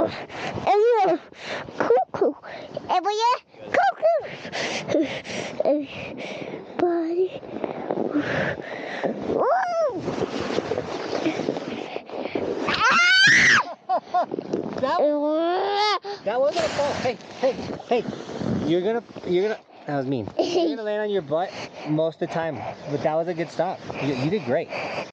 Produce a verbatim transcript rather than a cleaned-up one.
And you're cuckoo. And you're cuckoo. Everybody. Woo! that, that wasn't a fall. Hey, hey, hey. You're gonna, you're gonna, that was mean. You're gonna land on your butt most of the time, but that was a good stop. You, you did great.